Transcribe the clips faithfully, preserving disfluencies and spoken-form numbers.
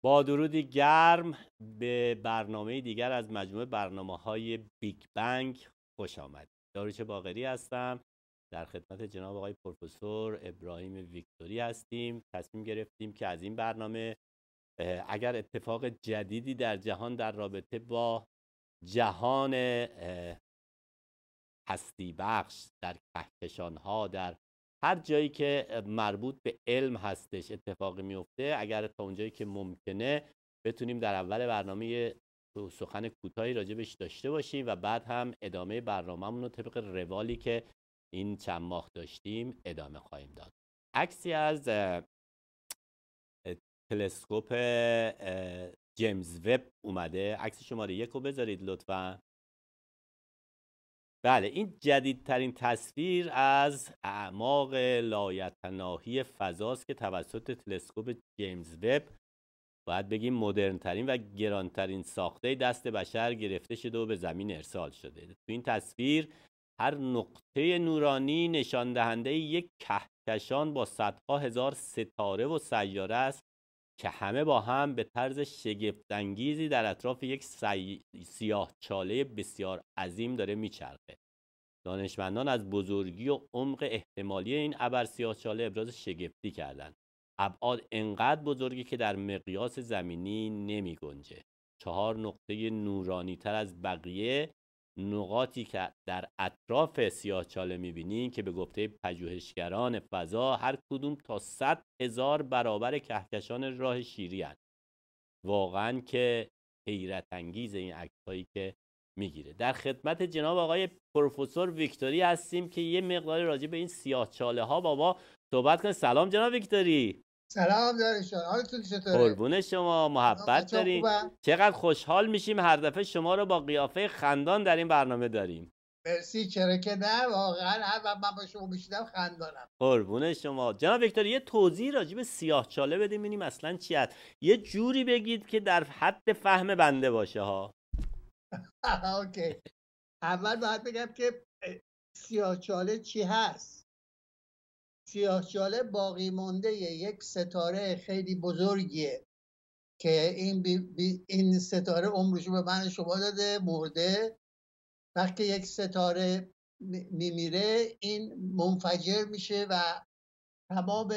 با درودی گرم به برنامه دیگر از مجموعه برنامه‌های بیگ بنگ خوش آمدید. داریوش باقری هستم. در خدمت جناب آقای پروفسور ابراهیم ویکتوری هستیم. تصمیم گرفتیم که از این برنامه اگر اتفاق جدیدی در جهان در رابطه با جهان هستی بخش، در کهکشان‌ها، در هر جایی که مربوط به علم هستش اتفاقی میفته، اگر تا اونجایی که ممکنه بتونیم در اول برنامه سخن کوتاهی راجبش داشته باشیم و بعد هم ادامه برنامه‌مون رو طبق روالی که این چند ماه داشتیم ادامه خواهیم داد. عکسی از تلسکوپ جیمز وب اومده. عکس شماره یک رو بذارید لطفاً. بله، این جدیدترین تصویر از اعماق لایتناهی فضاست که توسط تلسکوپ جیمز وب، باید بگیم مدرنترین و گرانترین ساخته دست بشر گرفته شده و به زمین ارسال شده. تو این تصویر هر نقطه نورانی نشان دهنده یک کهکشان با صدها هزار ستاره و سیاره است که همه با هم به طرز شگفت‌انگیزی در اطراف یک سی... سیاهچاله بسیار عظیم داره میچرخه. دانشمندان از بزرگی و عمق احتمالی این ابر سیاهچاله ابراز شگفتی کردند. ابعاد انقدر بزرگی که در مقیاس زمینی نمی گنجه. چهار نقطه نورانی تر از بقیه نقاطی که در اطراف سیاهچاله میبینین که به گفته پژوهشگران فضا هر کدوم تا صد هزار برابر کهکشان راه شیری هست. واقعا که حیرت انگیز این عکس‌هایی که میگیره. در خدمت جناب آقای پروفسور ویکتوری هستیم که یه مقداری راجع به این سیاهچاله ها با ما صحبت کنه. سلام جناب ویکتوری. سلام دارشان، حالتون چطوره؟ قربون شما، محبت داریم. چقدر خوشحال میشیم هر دفعه شما رو با قیافه خندان در این برنامه داریم. مرسی، چرا که نه، واقعا هر وقت من با شما میشیدم خندانم. قربون شما. جناب ویکتوری یه توضیح راجع به سیاهچاله بدیم ببینیم اصلا چی هست. یه جوری بگید که در حد فهم بنده باشه ها. اوکی. اول باید بگم که سیاهچاله چی هست. سیاهچاله باقی مانده یک ستاره خیلی بزرگیه که این بی بی این ستاره عمرشو به من شما داده، مرده. وقتی یک ستاره میمیره این منفجر میشه و تمام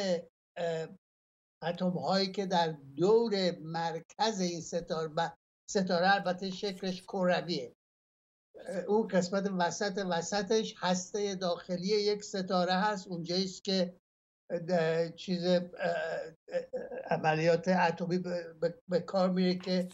اتم هایی که در دور مرکز این ستاره ستاره البته شکلش کرویه، اون قسمت وسط وسطش هسته داخلی یک ستاره هست. اونجاییست که چیز عملیات اتمی به کار میره که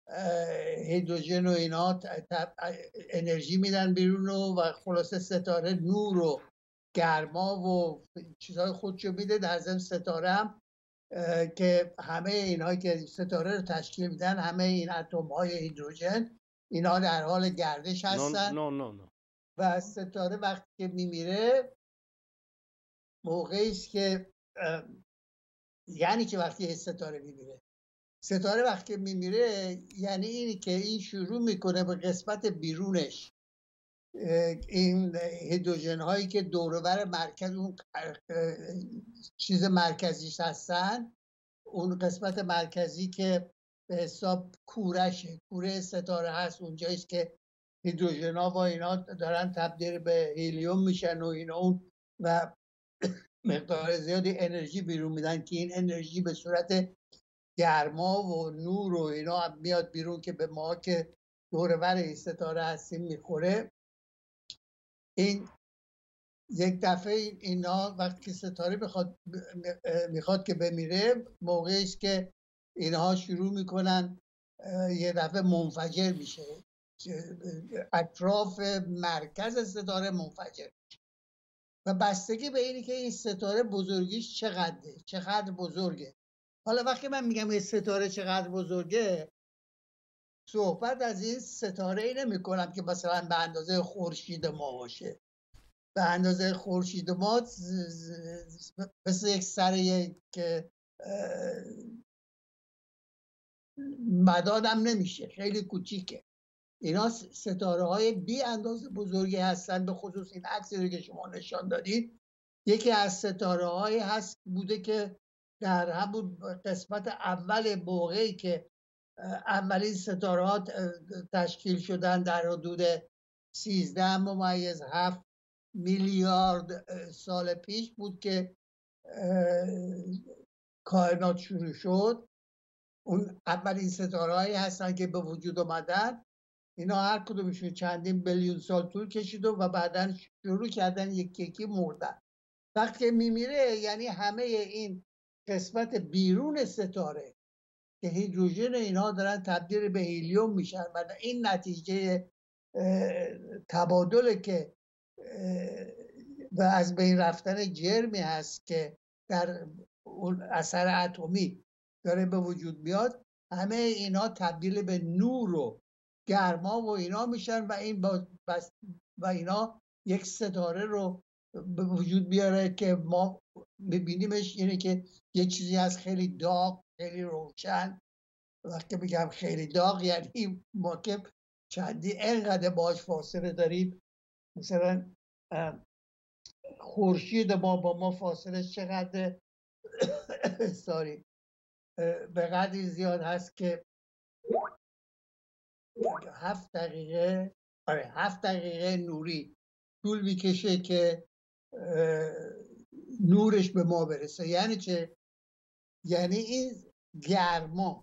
هیدروژن و اینا انرژی میدن بیرون و خلاصه ستاره نور و گرما و چیزهای خودشو میده. در ضمن ستاره هم که همه اینهایی که ستاره رو تشکیل میدن، همه این اتم های هیدروژن، اینا در حال گردش هستن. نو نو نو. و ستاره وقتی که میمیره موقعی است که یعنی که وقتی یه ستاره میمیره ستاره وقتی میمیره یعنی اینی که این شروع میکنه به قسمت بیرونش این هیدروژن هایی که دور و بر مرکز اون چیز مرکزیش هستن، اون قسمت مرکزی که به حساب کورشه، کوره ستاره هست، اونجاییست که هیدروژن ها و اینا دارن تبدیل به هیلیوم میشن و اینا اون و مقدار زیادی انرژی بیرون میدن که این انرژی به صورت گرما و نور و اینا میاد بیرون که به ما که دور و بر این ستاره هستیم میخوره. این یک دفعه اینا وقتی که ستاره میخواد میخواد که بمیره، موقعی است که اینها شروع میکنن یه دفعه منفجر میشه، اطراف مرکز ستاره منفجر میشه و بستگی به اینی که این ستاره بزرگیش چقدره، چقدر بزرگه. حالا وقتی من میگم این ستاره چقدر بزرگه، صحبت از این ستاره ای نمی کنم که مثلا به اندازه خورشید ما باشه. به اندازه خورشید ما مثل یک سر یک مدادم نمیشه، خیلی کوچیکه. اینا ستاره های بی اندازه بزرگی هستن. به خصوص این عکسی رو که شما نشان دادید یکی از ستاره هایی هست بوده که در همون قسمت اول موقعی که اولین ستاره ها تشکیل شدن در حدود سیزده ممیز هفت میلیارد سال پیش بود که کائنات شروع شد. اون اولین ستاره هایی هستن که به وجود آمدن. اینا هر کدومشون چندین بیلیون سال طول کشید و بعدا شروع کردن یکی یکی مردن. وقتی که میمیره یعنی همه این قسمت بیرون ستاره که هیدروژن اینها دارن تبدیل به هیلیوم میشن و این نتیجه تبادل که و از بین رفتن جرمی هست که در اون اثر اتمی داره به وجود میاد. همه اینا تبدیل به نور و گرما و اینا میشن و این بس و اینا یک ستاره رو به وجود بیاره که ما میبینیمش. یعنی که یه چیزی از خیلی داغ، خیلی روشن. وقتی بگم خیلی داغ یعنی ما که چندی اینقدر باش فاصله داریم. مثلا خورشید ما با ما فاصله چقدر ساری به قدری زیاد هست که هفت دقیقه آره هفت دقیقه نوری طول میکشه که نورش به ما برسه. یعنی چه؟ یعنی این گرما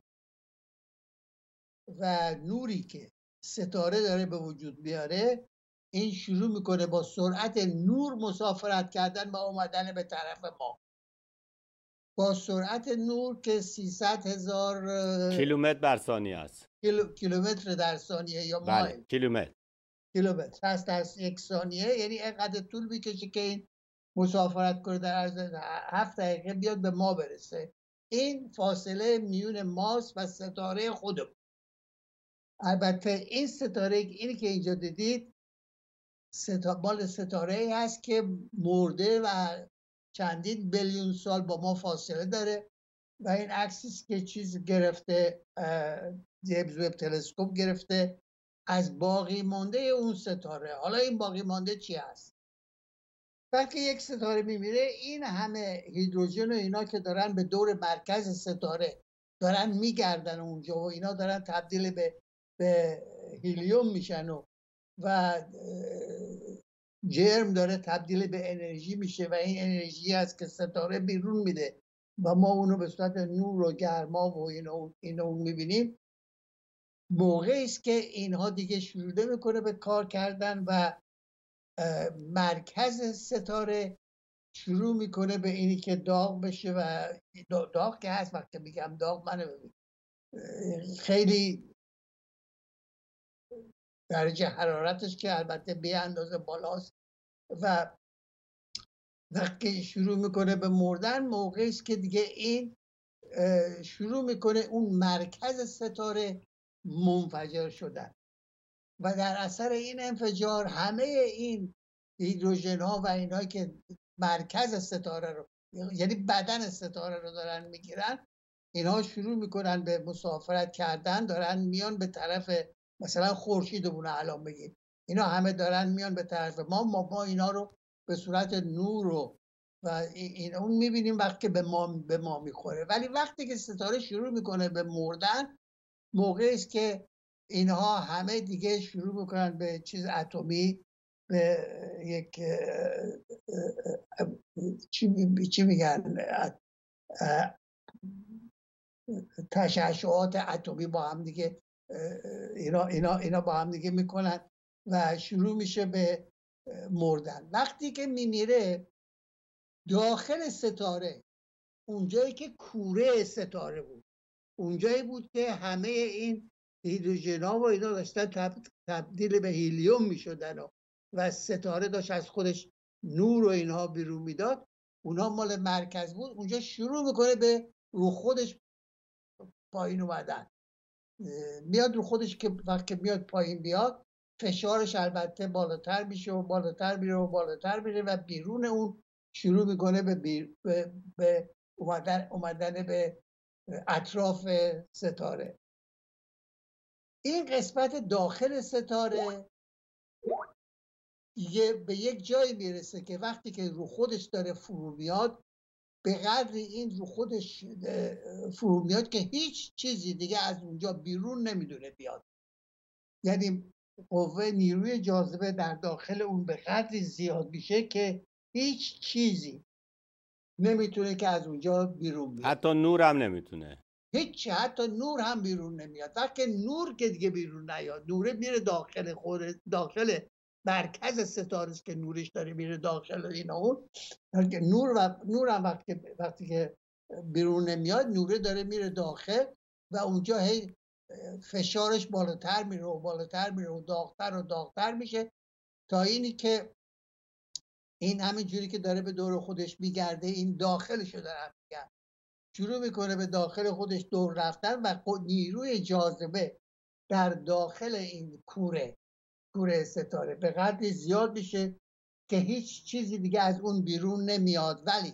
و نوری که ستاره داره به وجود بیاره، این شروع میکنه با سرعت نور مسافرت کردن و اومدن به طرف ما با سرعت نور که سیصد هزار کیلومتر بر ثانیه است. کیلو، کیلومتر در ثانیه یا بله. مایل کیلومتر کیلومتر هست در یک ثانیه. یعنی اینقدر طول میکشه که این مسافرت کنه در عرض هفت دقیقه بیاد به ما برسه. این فاصله میون ماست و ستاره خودمون. البته این ستاره اینی که اینجا دیدید ستا... مال ستاره ای هست که مرده و چندین بیلیون سال با ما فاصله داره و این عکسی که چیز گرفته جیمز وب تلسکوپ گرفته از باقی مانده اون ستاره. حالا این باقی مانده چی هست؟ وقتی یک ستاره میمیره این همه هیدروژن و اینا که دارن به دور مرکز ستاره دارن میگردن اونجا و اینا دارن تبدیل به به هیلیوم میشن و و جرم داره تبدیل به انرژی میشه و این انرژی هست که ستاره بیرون میده و ما اونو به صورت نور و گرما و اینو اینو میبینیم. موقعی است که اینها دیگه شروع میکنه به کار کردن و مرکز ستاره شروع میکنه به اینی که داغ بشه و داغ که هست. وقتی میگم داغ من خیلی درجه حرارتش که البته به اندازه بالاست و وقتی شروع میکنه به مردن موقعی است که دیگه این شروع میکنه اون مرکز ستاره منفجر شدن و در اثر این انفجار همه این هیدروژن ها و اینایی که مرکز ستاره رو یعنی بدن ستاره رو دارن میگیرن، اینها شروع میکنن به مسافرت کردن، دارن میان به طرف مثلا خورشیدمون الان بگیم اینا همه دارن میان به طرف ما ما, ما اینا رو به صورت نور و و این اون میبینیم وقتی به ما به ما میخوره. ولی وقتی که ستاره شروع میکنه به مردن موقعی است که اینها همه دیگه شروع میکنن به چیز اتمی، به یک چی چی میگن تشعشعات اتمی با هم دیگه اینا اینا اینا با هم دیگه میکنن و شروع میشه به مردن. وقتی که میمیره داخل ستاره، اونجایی که کوره ستاره بود، اونجایی بود که همه این هیدروژن‌ها و اینا داشتن تبدیل به هیلیوم میشدن و, و ستاره داشت از خودش نور و اینها بیرون میداد. اونها مال مرکز بود. اونجا شروع میکنه به رو خودش پایین اومدن، میاد رو خودش که وقتی میاد پایین بیاد فشارش البته بالاتر میشه و بالاتر میره و بالاتر میره و بیرون اون شروع میکنه به, بیر به, به اومدن, اومدن به اطراف ستاره. این قسمت داخل ستاره یه به یک جایی میرسه که وقتی که رو خودش داره فرو میاد به قدر این رو خودش فرو میاد که هیچ چیزی دیگه از اونجا بیرون نمیدونه بیاد. یعنی قوه نیروی جاذبه در داخل اون به قدری زیاد میشه که هیچ چیزی نمیتونه که از اونجا بیرون بیاد. حتی نور هم نمیتونه. هیچ، حتی نور هم بیرون نمیاد. وقتی نور که دیگه بیرون نیاد، نور میره داخل خود، داخل مرکز ستاره است که نورش داره میره داخل اینا اون. نور و نور هم وقتی وقتی که بیرون نمیاد، نوره داره میره داخل و اونجا هی فشارش بالاتر میره و بالاتر میره و داغتر و داغتر میشه تا اینی که این همین جوری که داره به دور خودش میگرده، این داخلشو داره میگرده، شروع میکنه به داخل خودش دور رفتن و نیروی جاذبه در داخل این کوره کوره ستاره به قدری زیاد میشه که هیچ چیزی دیگه از اون بیرون نمیاد. ولی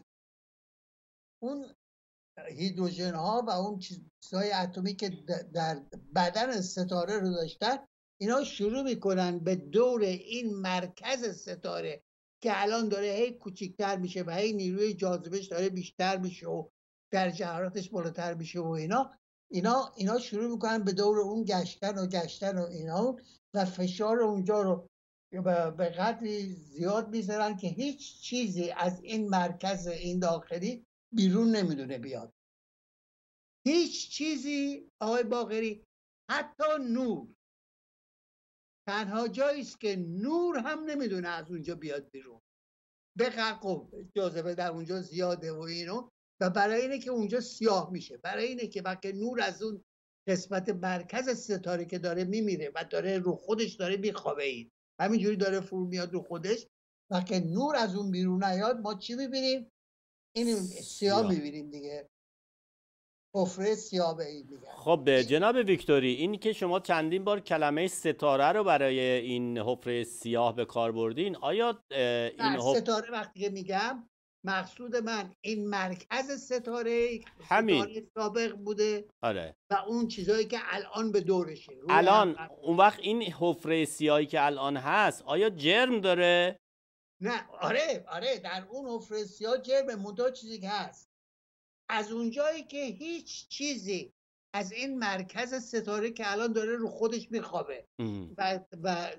اون هیدروژن ها و اون چیزهای اتمی که در بدن ستاره رو داشتن، اینا شروع میکنن به دور این مرکز ستاره که الان داره هی کوچیکتر میشه و هی نیروی جاذبهش داره بیشتر میشه و درجه حرارتش بالاتر میشه و اینا اینا اینا شروع میکنن به دور اون گشتن و گشتن و اینا و فشار اونجا رو به قدری زیاد میذارن که هیچ چیزی از این مرکز این داخلی بیرون نمیدونه بیاد. هیچ چیزی آقای باقری، حتی نور، تنها جایی است که نور هم نمیدونه از اونجا بیاد بیرون. به قوه جاذبه در اونجا زیاده و اینو، و برای اینه که اونجا سیاه میشه، برای اینه که وقتی نور از اون قسمت مرکز ستاره که داره میمیره و داره رو خودش داره میخوابه، این همینجوری داره فرو میاد رو خودش، وقتی نور از اون بیرون نیاد ما چی میبینیم؟ این سیاه میبینیم دیگه، حفره سیاه به این میگن. خب جناب ویکتوری، این که شما چندین بار کلمه ستاره رو برای این حفره سیاه به کار بردین، آیا این حف... ستاره وقتی که میگم مقصود من این مرکز ستاره همین ستاره سابق بوده. آره. و اون چیزایی که الان به دورشه الان هم... اون وقت این حفره سیاهی که الان هست آیا جرم داره؟ نه، آره آره در اون حفره سیاه جرم، منتها چیزی که هست از اونجایی که هیچ چیزی از این مرکز ستاره که الان داره رو خودش میخوابه و, و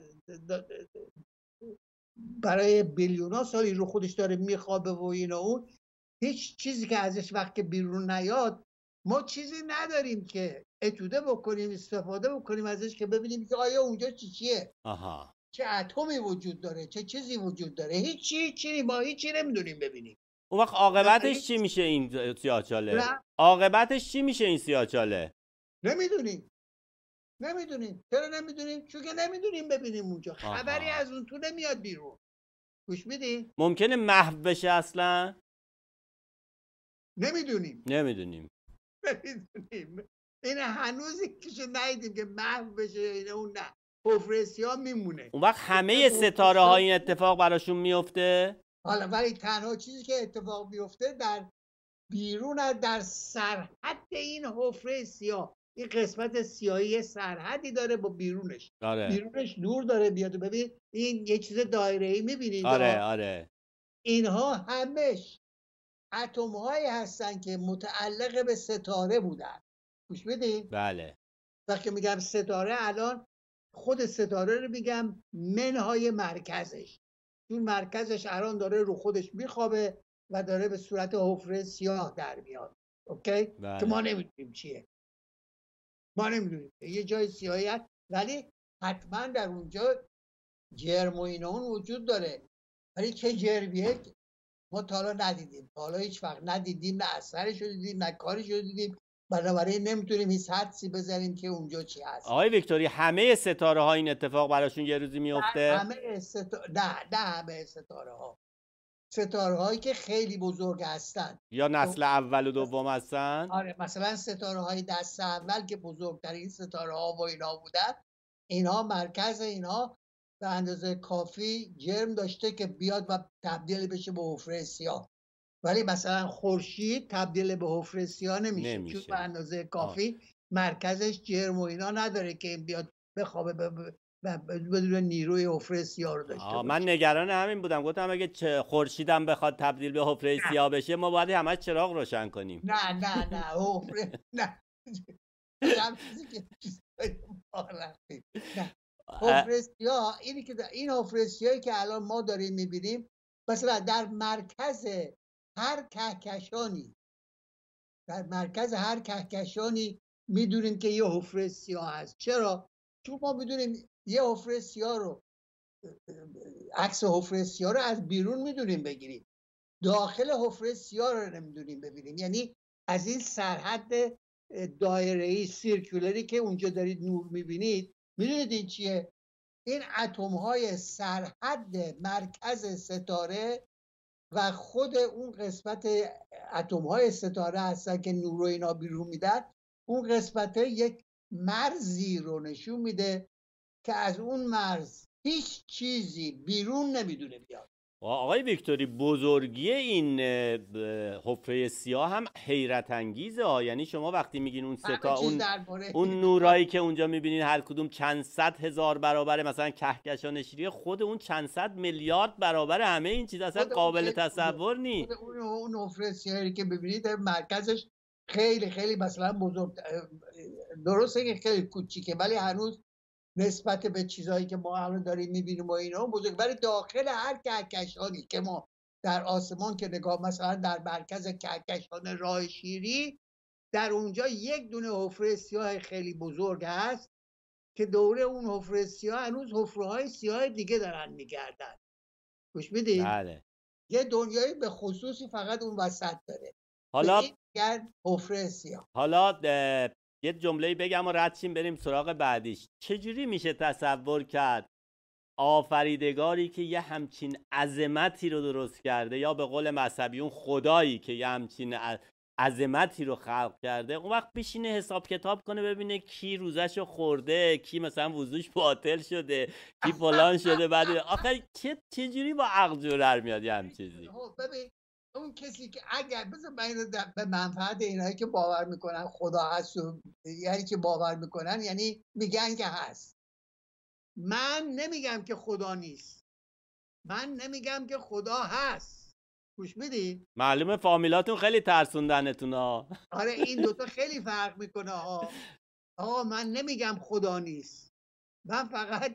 برای بیلیونا سالی رو خودش داره میخوابه و این و اون، هیچ چیزی که ازش وقت بیرون نیاد ما چیزی نداریم که اتوده بکنیم، استفاده بکنیم ازش که ببینیم که آیا اونجا چی چیه. آها. چه اتمی وجود داره، چه چیزی وجود داره، هیچی هیچی ما هیچی نمیدونیم ببینیم. اون وقت عاقبتش چی میشه این سیاهچاله؟ عاقبتش چی میشه این سیاهچاله؟ نمیدونیم. نمیدونیم. چرا نمیدونیم؟ چون که نمیدونیم ببینیم اونجا. آها. خبری از اون تو نمیاد بیرون. گوش میدی؟ ممکنه محو بشه اصلا؟ نمیدونیم. نمیدونیم. نمیدونیم. این هنوزی که ندیدیم که محو بشه، این اون نه. حفره سیاه میمونه. اون وقت همه ستاره ها این اتفاق براشون میفته؟ حالا ولی تنها چیزی که اتفاق میفته در بیرون، در سرحد این حفره سیاه، این قسمت سیاهی سرحدی داره با بیرونش. آره. بیرونش نور داره بیاد. ببین این یه چیز دایره‌ای می‌بینید. آره آره. اینها همش اتم‌هایی هستن که متعلق به ستاره بودن. گوش بدید؟ بله. وقتی میگم ستاره، الان خود ستاره رو میگم منهای مرکزش. چون مرکزش الان داره رو خودش میخوابه و داره به صورت حفره سیاه در میاد. اوکی؟ بله. که ما نمیدونیم چیه. ما نمیدونیم. یه جای سیاهی هست ولی حتما در اونجا جرم و اینا اون وجود داره. ولی چه جرمیه ما تا حالا ندیدیم. تا حالا هیچ وقت ندیدیم، نه اثرش رو دیدیم، نه کارش رو دیدیم. بنابراین نمیتونیم هیچ حدسی بزنیم که اونجا چی هست. آقای ویکتوری، همه ستاره ها این اتفاق براشون یه روزی میفته؟ همه ستاره نه نه همه ستاره ها. ستاره هایی که خیلی بزرگ هستن یا نسل اول و دوم هستن. آره، مثلا ستاره های دست اول که بزرگترین ستاره ها و اینا بودن، اینها مرکز اینها به اندازه کافی جرم داشته که بیاد و تبدیل بشه به حفره سیاه. ولی مثلا خورشید تبدیل به حفره سیاه نمیشه, نمیشه. چون به اندازه کافی آه. مرکزش جرم و اینا نداره که بیاد بخوابه و بدون نیروی حفره سیاه رو داشته باشه. من نگران همین بودم، گفتم اگه خورشیدم بخواد تبدیل به حفره سیاه بشه ما باید همش چراغ روشن کنیم. نه نه نه حفره نه چیزی که نه حفره سیاه اینی که این حفره سیاهی که الان ما داریم میبینیم مثلا در مرکز هر کهکشانی در مرکز هر کهکشانی میدونیم که یه حفره سیاه هست. چرا؟ چون ما میدونیم یه حفره سیاه رو عکس حفره سیاه رو از بیرون میدونیم بگیریم، داخل حفره سیاه رو نمیدونیم ببینیم. یعنی از این سرحد دایره‌ای سیرکولری که اونجا دارید نور میبینید، میدونید این چیه؟ این اتم های سرحد مرکز ستاره و خود اون قسمت اتم های ستاره هستن که نور رو اینا بیرون میدن. اون قسمت یک مرزی رو نشون میده که از اون مرز هیچ چیزی بیرون نمیدونه بیاد. آقای ویکتوری بزرگی این حفره سیاه هم حیرت انگیزه ها. یعنی شما وقتی میگین اون سه تا اون اون نورایی که اونجا میبینین هر کدوم چند صد هزار برابر مثلا کهکشان شیری، خود اون چند صد میلیارد برابر همه این چیز، اصلا قابل تصور نیست. اون اون حفره سیاهی که ببینید مرکزش خیلی خیلی مثلا بزرگ، درسته که خیلی کوچیکه ولی هنوز نسبت به چیزهایی که ما الان داریم میبینیم و اینا بزرگ، ولی داخل هر کهکشانی که ما در آسمان که نگاه، مثلا در مرکز کهکشان راه شیری، در اونجا یک دونه حفره سیاه خیلی بزرگ هست که دوره اون حفره سیاه هنوز حفره های سیاه دیگه دارن میگردن. گوش میدین؟ بله. یه دنیایی به خصوصی فقط اون وسط داره. حالا حفره سیاه. حالا یه جمله بگم و رد شیم بریم سراغ بعدیش. چجوری میشه تصور کرد آفریدگاری که یه همچین عظمتی رو درست کرده، یا به قول مذهبیون خدایی که یه همچین عظمتی رو خلق کرده، اون وقت بشینه حساب کتاب کنه ببینه کی روزشو خورده، کی مثلا وضوش باطل شده، کی فلان شده، بعد آخه چه چجوری با عقل جور میاد یه هم چیزی؟ ببین اون کسی که اگر بذار من به منفعت اینایی که باور میکنن خدا هست و یعنی که باور میکنن یعنی میگن که هست. من نمیگم که خدا نیست، من نمیگم که خدا هست. گوش میدی؟ معلومه فامیلاتون خیلی ترسوندنتون ها. آره این دوتا خیلی فرق میکنه ها. آقا من نمیگم خدا نیست، من فقط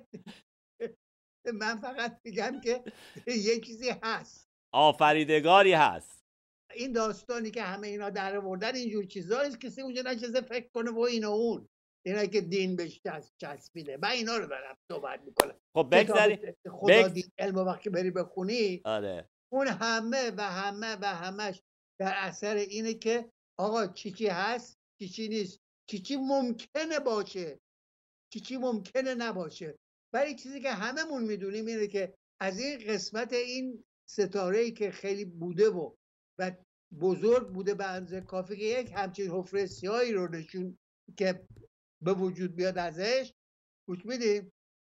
من فقط میگم که یه چیزی هست، آفریدگاری هست. این داستانی که همه اینا در آوردن اینجور چیزا نیست کسی اونجا نشسته فکر کنه و این و اون، اینا که دین بهش چسبیده. من اینا رو دارم صحبت میکنم. خب بگذاریم خدا بگز... دین علم وقتی بری بخونی، آره اون همه و همه و همش در اثر اینه که آقا چی چی هست چی چی نیست، چی چی ممکنه باشه چی چی ممکنه نباشه. ولی چیزی که هممون میدونیم اینه که از این قسمت این ستاره‌ای که خیلی بوده و و بزرگ بوده به اندازه کافی که یک همچین حفره سیاهی رو نشون که به وجود بیاد ازش. گوش میدیم؟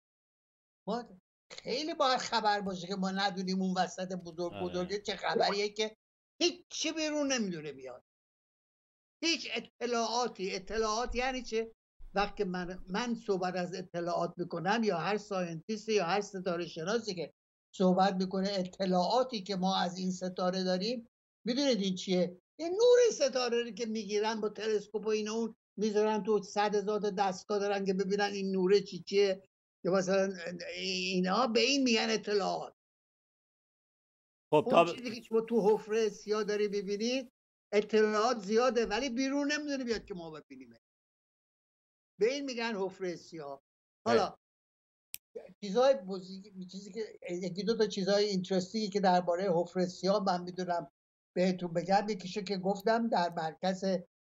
ما خیلی باید خبر باشه که ما ندونیم اون وسط بزرگ بزرگه چه خبریه که هیچ چی بیرون نمیدونه بیاد. هیچ اطلاعاتی اطلاعات یعنی چه؟ وقتی من من صحبت از اطلاعات میکنم یا هر ساینتیست یا هر ستاره شناسی که صحبت میکنه اطلاعاتی که ما از این ستاره داریم، میدونید این چیه؟ این نور ستاره رو که میگیرن با تلسکوپ و این اون میذارن تو صد هزار دستگاه دارن که ببینن این نوره چی چیه، یا مثلا اینا به این میگن اطلاعات. خب اون تا... چیزی که شما تو حفره سیاه داری ببینید اطلاعات زیاده ولی بیرون نمیدونه بیاد که ما ببینیم، به این میگن حفره سیاه. حالا چیزای بزرگی چیزی که یکی دو تا چیزای اینترستینگی که درباره حفره سیاه من میدونم بهتون بگم، یکیشو که گفتم در مرکز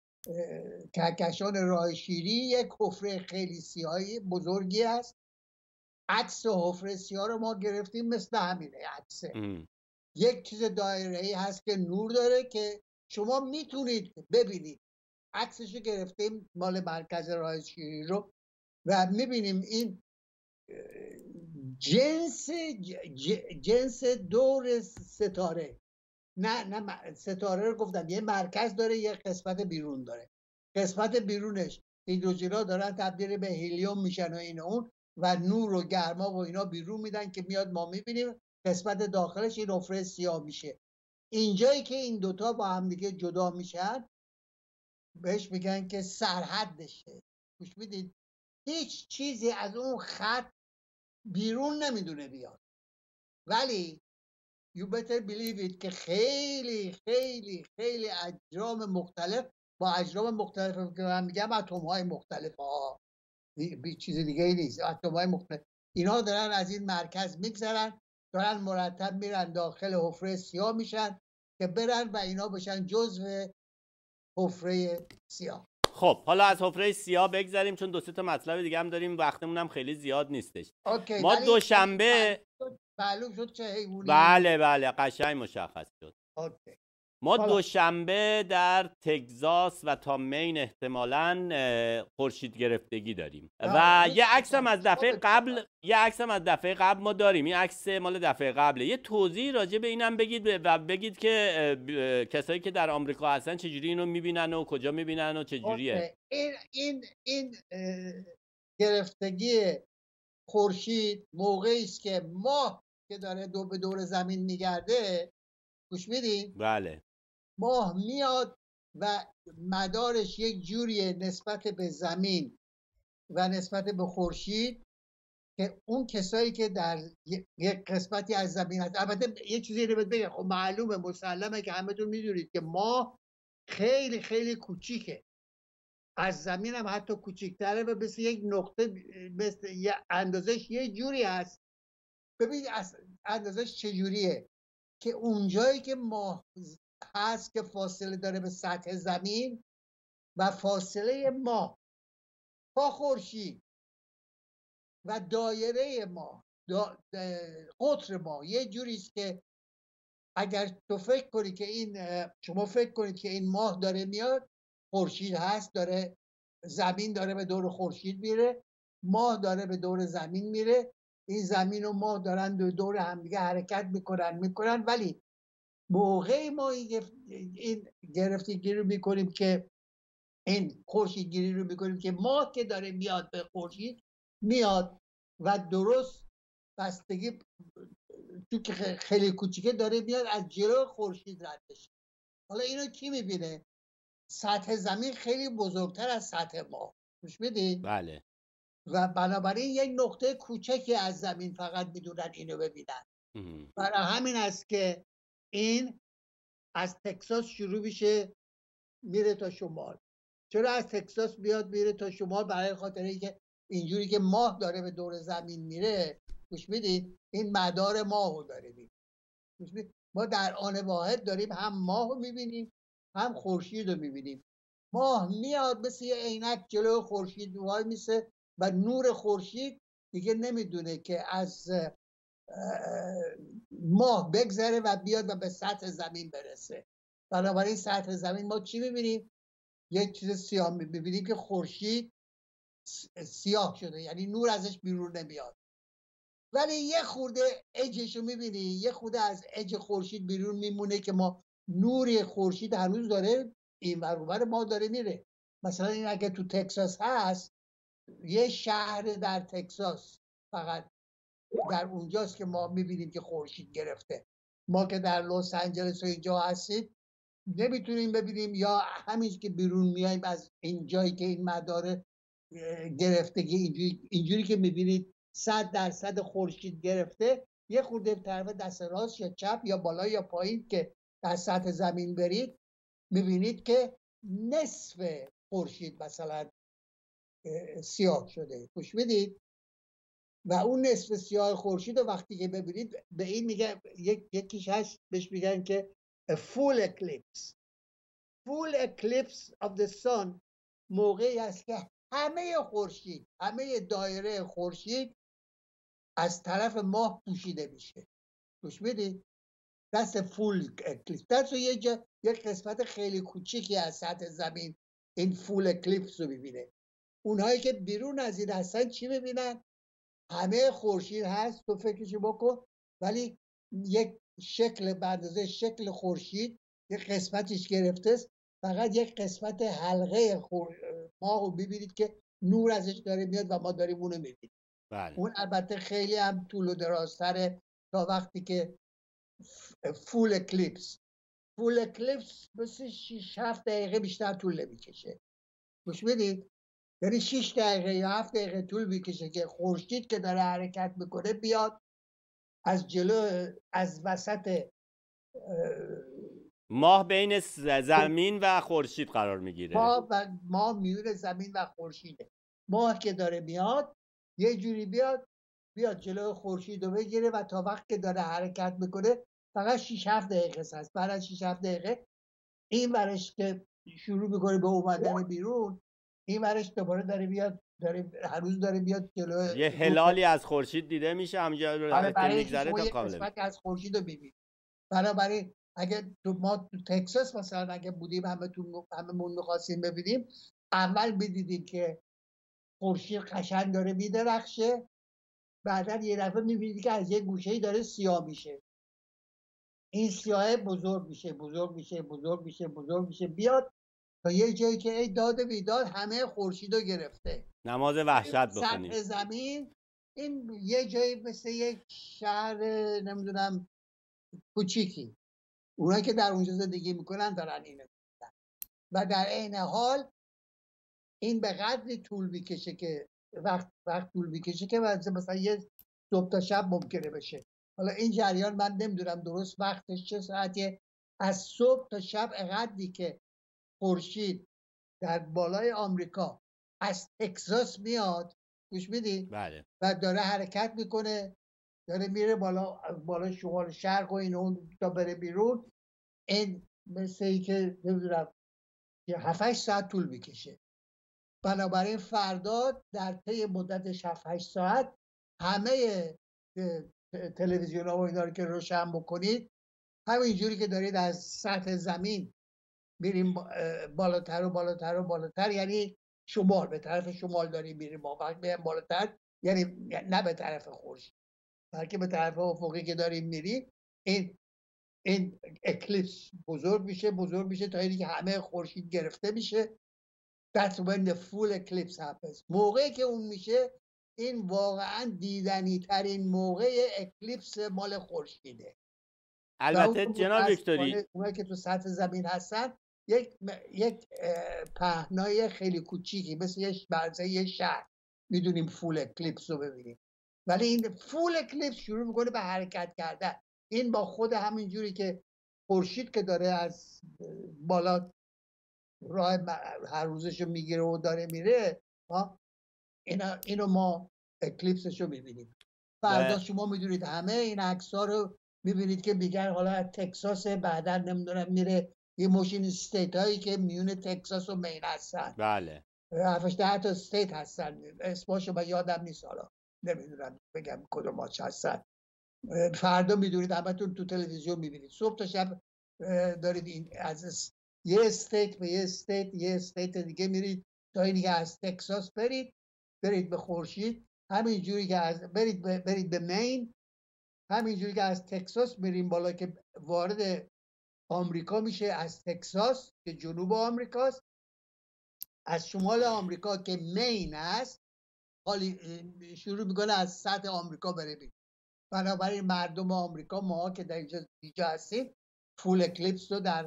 کهکشان راه شیری یک حفره خیلی سیاهی بزرگی است. عکس حفره سیاه رو ما گرفتیم مثل همینه عکسه. یک چیز دایره‌ای هست که نور داره که شما میتونید ببینید. عکسشو گرفتیم مال مرکز راه شیری رو و میبینیم این جنس جنس دور ستاره، نه نه ستاره رو گفتم یه مرکز داره یه قسمت بیرون داره. قسمت بیرونش هیدروژنا دارن تبدیل به هلیوم میشن و این اون و نور و گرما و اینا بیرون میدن که میاد ما میبینیم قسمت داخلش این حفره سیاه میشه. اینجایی که این دوتا با هم دیگه جدا میشن بهش میگن که سرحدشه. گوش میدید هیچ چیزی از اون خط بیرون نمیدونه بیاد، ولی you better believe it که خیلی خیلی خیلی اجرام مختلف با اجرام مختلف که من میگم اتم های مختلف ها، بی چیز دیگه ای نیست، اتم های مختلف اینا دارن از این مرکز میگذرن، دارن مرتب میرن داخل حفره سیاه میشن که برن و اینا بشن جزو حفره سیاه. خب حالا از حفره سیاه بگذریم چون دو سه تا مطلب دیگه هم داریم، وقتمون هم خیلی زیاد نیستش. اوکی. ما دوشنبه معلوم شد چه حیوانی. بله بله قشنگ مشخص شد. اوکی. ما دوشنبه در تگزاس و تا مین احتمالاً خورشید گرفتگی داریم و یه عکس هم از دفعه قبل یه عکس هم از دفعه قبل ما داریم. این عکس مال دفعه قبله. یه توضیح راجع به اینم بگید و بگید که کسایی که در آمریکا هستن چجوری اینو میبینن و کجا میبینن و چجوریه. این این این گرفتگی خورشید موقعی است که ماه که داره دو به دور زمین میگرده، گوش میدین؟ بله. ماه میاد و مدارش یک جوریه نسبت به زمین و نسبت به خورشید که اون کسایی که در یک قسمتی از زمین هست، البته یه چیزی رو بگم، خب معلومه مسلمه که همتون میدونید که ماه خیلی خیلی کوچیکه، از زمین هم حتی کوچیک‌تره و مثل یک نقطه، مثل یه اندازش یه جوری هست. ببینید اندازش چجوریه که اونجایی که ماه هست که فاصله داره به سطح زمین و فاصله ماه تا خورشید و دایره ماه دا قطر ماه یه جوری است که اگر تو فکر کنی که این شما فکر کنید که این ماه داره میاد، خورشید هست داره، زمین داره به دور خورشید میره، ماه داره به دور زمین میره، این زمین و ماه دارن دو دور همدیگه حرکت میکنن میکنن ولی موقعی ما این گرفتگی رو میکنیم که این خورشید گیری رو میکنیم که ماه که داره میاد به خورشید میاد و درست بستگی تو که خیلی کوچیکه داره میاد از جلو خورشید رد بشه. حالا اینو کی میبینه؟ سطح زمین خیلی بزرگتر از سطح ماه، گوش میدین؟ بله. و بنابراین یک نقطه کوچکی از زمین فقط میدونن اینو ببینن. برای همین است که این از تگزاس شروع میشه میره تا شمال. چرا از تگزاس بیاد میره تا شمال؟ برای خاطر اینکه اینجوری که ماه داره به دور زمین میره، گوش میدید، این مدار ماه رو داره میبینید. ما در آن واحد داریم هم ماه رو میبینیم هم خورشید رو میبینیم. ماه میاد مثل یه عینک جلو خورشید وای میسه و نور خورشید دیگه نمیدونه که از ماه بگذره و بیاد و به سطح زمین برسه. بنابراین سطح زمین ما چی میبینیم؟ یک چیز سیاه میبینیم که خورشید سیاه شده، یعنی نور ازش بیرون نمیاد. ولی یه خورده اجش رو میبینی، یه خورده از اج خورشید بیرون میمونه که ما نور خورشید هنوز داره این ور اون ور ما داره میره. مثلا این اگه تو تگزاس هست، یه شهر در تگزاس فقط در اونجاست که ما میبینیم که خورشید گرفته. ما که در لس آنجلس و اینجا هستیم نمیتونیم ببینیم، یا همین که بیرون میایم از این جایی که این مدار گرفتگی اینجوری, اینجوری که میبینید صد درصد خورشید گرفته، یه خورده طرف دست راست یا چپ یا بالا یا پایین که در سطح زمین برید میبینید که نصف خورشید مثلا سیاه شده. خوش میدید؟ و اون نصف سیاه خورشید رو وقتی که ببینید به این میگه، یک یکیش هست بهش میگن که full eclipse. full eclipse of the sun موقعی است که همه خورشید، همه دایره خورشید از طرف ماه پوشیده میشه. گوش میدید؟ دست فول اکلیپس. دست یه جا یک قسمت خیلی کوچیکی از سطح زمین این فول اکلیپس رو ببینه. اونهایی که بیرون از این هستن چی ببینن؟ همه خورشید هست، تو فکرشو بکن، ولی یک شکل به اندازه شکل خورشید یک قسمتش گرفته است، فقط یک قسمت حلقه خور... ماه رو ببینید که نور ازش داره میاد و ما داریم اونو میبینیم. بله. اون البته خیلی هم طول و درازتره تا وقتی که فول اکلیپس فول اکلیپس مثل شیش هفت دقیقه بیشتر طول نمیکشه. گوش بدید، یعنی شیش دقیقه یا هفت دقیقه طول میکشه که خورشید که داره حرکت میکنه بیاد از جلو، از وسط ماه بین زمین و خورشید قرار میگیره. ماه و ماه میون زمین و خورشیده. ماه که داره میاد یه جوری بیاد بیاد جلو خورشید رو بگیره و تا وقت که داره حرکت میکنه فقط شیش هفت دقیقه هست. بعد از شیش هفت دقیقه این ورش که شروع میکنه به اومدن بیرون، این ورش دوباره داره بیاد، داره هنوز داره بیاد جلو. یه هلالی از خورشید دیده میشه همونجا که میگذره تا یه کامل قسمتی از خورشید رو میبینید. بنابراین اگه تو ما تو تکساس مثلا اگه بودیم همه تو هممون می‌خواستیم ببینیم، اول می‌دیدیم که خورشید قشنگ داره میدرخشه، بعدا یه دفعه می‌بینید که از یه گوشه‌ای داره سیاه میشه. این سیاه بزرگ میشه بزرگ میشه بزرگ میشه بزرگ میشه بیاد تا یه جایی که ای داد بیداد همه خورشید رو گرفته. نماز وحشت بخونیم. سطح زمین این یه جایی مثل یک شهر نمیدونم کوچیکی، اونایی که در اونجا زندگی میکنن دارن اینو میکنن و در عین حال این به قدری طول میکشه که وقت وقت طول میکشه که مثلا یه صبح تا شب ممکنه بشه. حالا این جریان من نمیدونم درست وقتش چه ساعتیه، از صبح تا شب اقدری که خورشید در بالای آمریکا از تکساس میاد، گوش میدی؟ بله. و داره حرکت میکنه، داره میره بالا بالا شمال شرق و این اون تا بره بیرون، این مثل ای که نمیدونم هفت هشت ساعت طول میکشه. بنابراین فردا در طی مدت هفت هشت ساعت همه تلویزیون ها و اینا رو که روشن بکنید، همینجوری که دارید از سطح زمین میریم بالاتر و بالاتر و بالاتر، یعنی شمال، به طرف شمال داریم میریم. ما وقت میریم بالاتر یعنی نه به طرف خورشید بلکه به طرف افقی که داریم میریم، این این اکلیپس بزرگ میشه بزرگ میشه تا اینکه همه خورشید گرفته میشه. That's when the full eclipse happens. موقعی که اون میشه این واقعا دیدنی ترین موقع اکلیپس مال خورشیده. البته جناب ویکتوری اونایی که تو سطح زمین هستن یک یک پهنای خیلی کوچیکی مثل یه برزه یه شهر میدونیم فول اکلیپس رو ببینیم، ولی این فول اکلیپس شروع میکنه به حرکت کردن. این با خود همین جوری که خورشید که داره از بالا راه هر روزش رو میگیره و داره میره، اینا اینو ما اکلیپسش رو میبینیم. فردا شما میدونید همه این عکس ها رو میبینید که میگن حالا از تکساس، بعدا نمیدونم میره یه ماشین استیت هایی که میون تکساس و مین هستن. بله. هفتش ده تا استیت هستن، اسماشو من یادم نیست، حالا نمیدونم بگم کدوم ماچ هستن. فردا میدونید همتون تو تلویزیون میبینید، صبح تا شب دارید این از یه استیت به یه استیت یه استیت دیگه میرید تا اینی که از تکساس برید برید به خورشید، همین جوری که از برید به برید به مین، همین جوری که از تکساس میریم بالا که وارد آمریکا میشه، از تکساس که جنوب آمریکاست، از شمال آمریکا که مین است حالی شروع میکنه از سطح آمریکا بره بیرون. بنابراین مردم آمریکا، ما که در اینجا اینجا هستیم، فول اکلیپس رو در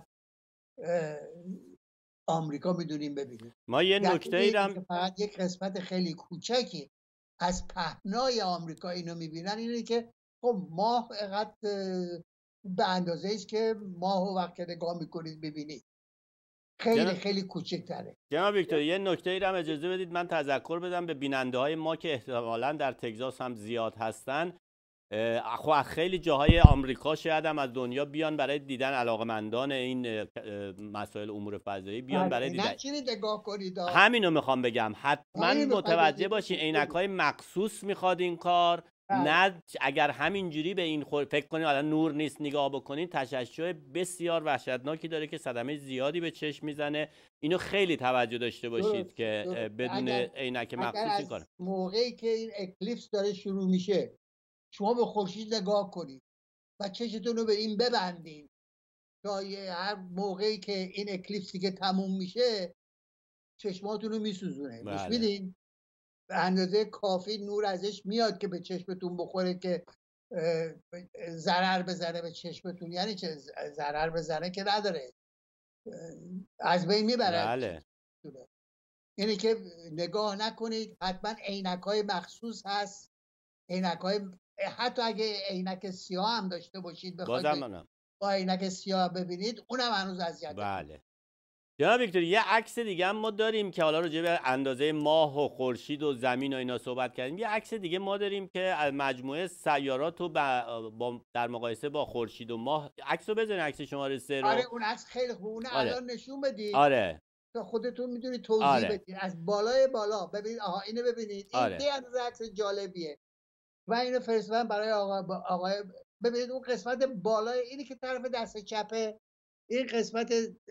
آمریکا میدونیم ببینیم. ما یه نکته ای هم فقط یک قسمت خیلی کوچکی از پهنای آمریکا اینو میبینن، اینه که خب ماه اقدر به اندازه است که ماه و وقت نگاه میکنید ببینید خیلی جناب... خیلی کوچکتره. جناب ویکتور یه نکته ای رو هم اجازه بدید من تذکر بدم به بیننده های ما که احتمالاً در تگزاس هم زیاد هستن. خب خیلی جاهای آمریکا شاید هم از دنیا بیان برای دیدن، علاقمندان این مسائل امور فضایی بیان برای دیدن. نچینید نگاه کنید. همینو میخوام بگم، حتما متوجه باشین عینک‌های مخصوص میخواد این کار. نه اگر همینجوری به این خور... فکر کنید الان نور نیست نگاه بکنید، تشعشع بسیار وحشتناکی داره که صدمه زیادی به چشم میزنه. اینو خیلی توجه داشته باشید که دو. بدون عینک مخصوص این کار. موقعی که این اکلیپس داره شروع میشه شما به خورشید نگاه کنید و چشتون رو به این ببندید تا هر موقعی که این اکلیپسی که تموم میشه چشماتون رو میسوزونه. گوش میدین؟ به اندازه کافی نور ازش میاد که به چشمتون بخوره که ضرر بزنه به چشمتون. یعنی چه ضرر بزنه که نداره، از بین میبره. بله. اینه که نگاه نکنید. حتما عینک‌های مخصوص هست، عینک‌های حتی اگه عینک سیاه هم داشته باشید بخواید با عینک سیاه ببینید اونم هنوز اذیت. بله. جناب ویکتور یه عکس دیگه هم ما داریم که حالا راجع به اندازه ماه و خورشید و زمین و اینا صحبت کردیم. یه عکس دیگه ما داریم که مجموعه سیارات رو با در مقایسه با خورشید و ماه. عکسو بزنید، عکس شماره سه رو. آره اون عکس خیلی خوبه. اون آره. الان نشون بدید. آره. تا خودتون میدونید توضیح آره. بدید. از بالای بالا ببینید. آها اینو ببینید. این آره. یه عکس جالبیه. و اینو فرستادم برای آقا آقای ببینید اون قسمت بالای اینی که طرف دست چپه، این قسمت